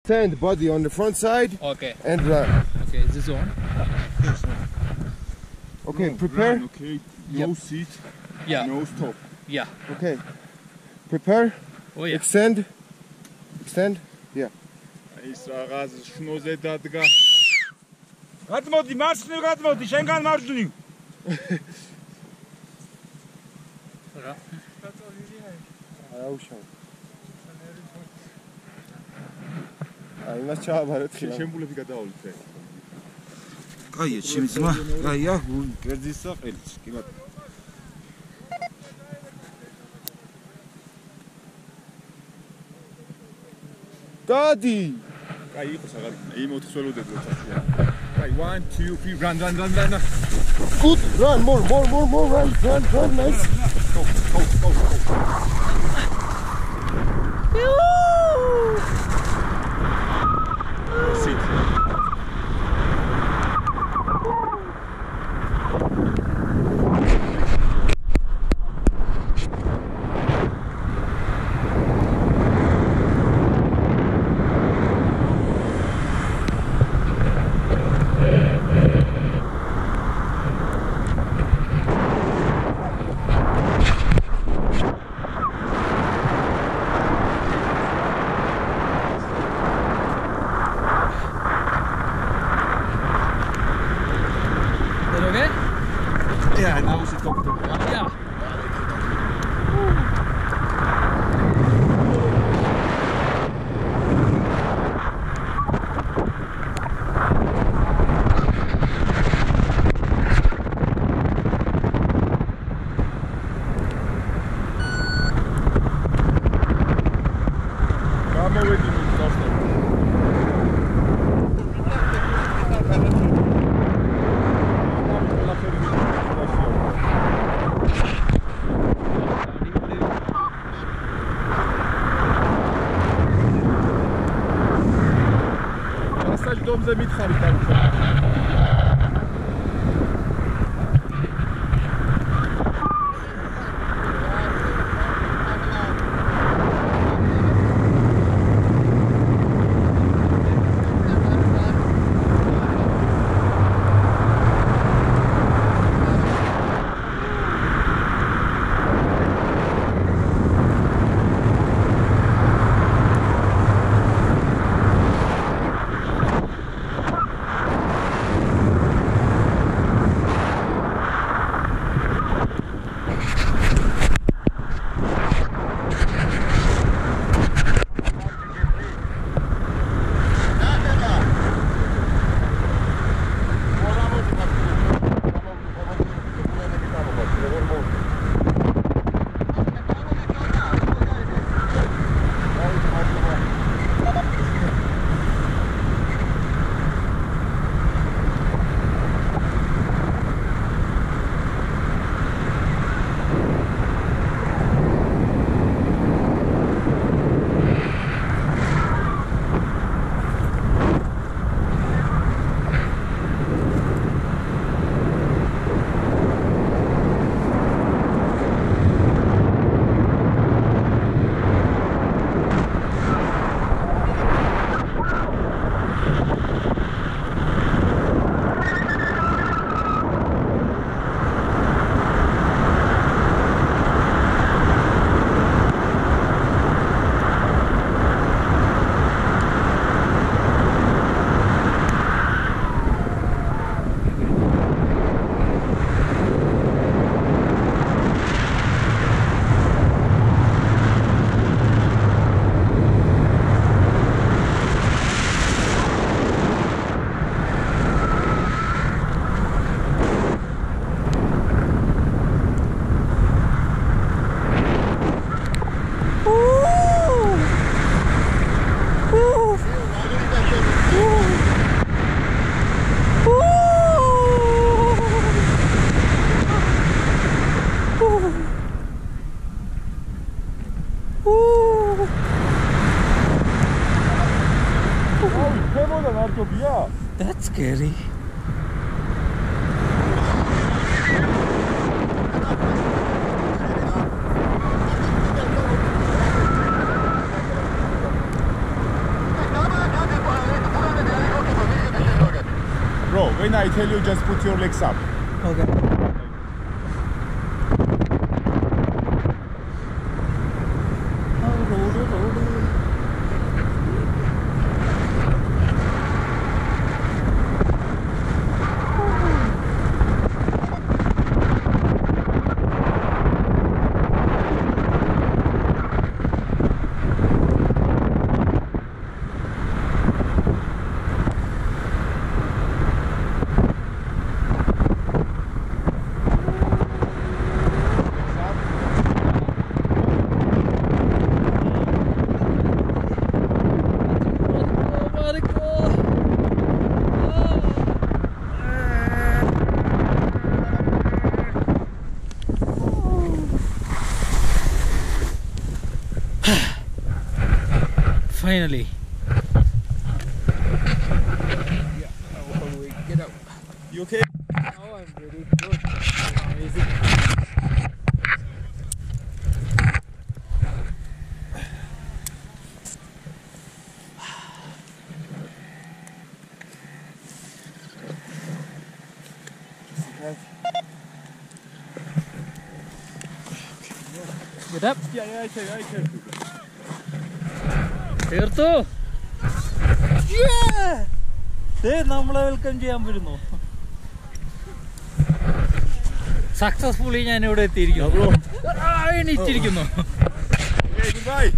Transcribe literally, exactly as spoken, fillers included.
Stand body on the front side. Okay. And run. Okay, is this on? Okay, no, prepare. Run, okay, no Yep. seat. Yeah. No stop. Yeah. Okay. Prepare. Oh yeah. Extend. Extend. Yeah. ის რაღაც შნოზე დადგა. გადმოდი, მარცხნივ გადმოდი, შენგან მარჯვნივ. რა? აუშავ. აი მას ჩააბარეთ ხილ. შემბულები გადაავლით ეს. კაია, ჩემი ძმა. კაია, კერძის საყელიც. კი ბატონო. დადი. კაი იყო საღად. იმ ოთხსველოდებს როცა. კაი, one two three run run run run. Good. Run more more more more run run run nice. Go go go go. Sit. Yeah, now we should go to the Yeah. გამოვედი მიწასთან. დომზე მითხარით ამ That's scary. when I tell you, just put your legs up. Okay. Finally. Yeah, how do we get out? You okay? Oh, I'm very good. Amazing. Get up. Yeah, yeah, I can, I can. തീർത്തു. നമ്മളെ welcome ചെയ്യാൻ വരുന്നു. Successfully ഞാൻ ഇവിടെ എത്തിയിരിക്കുന്നു. എണീറ്റിരിക്കുന്നു. Okay, goodbye.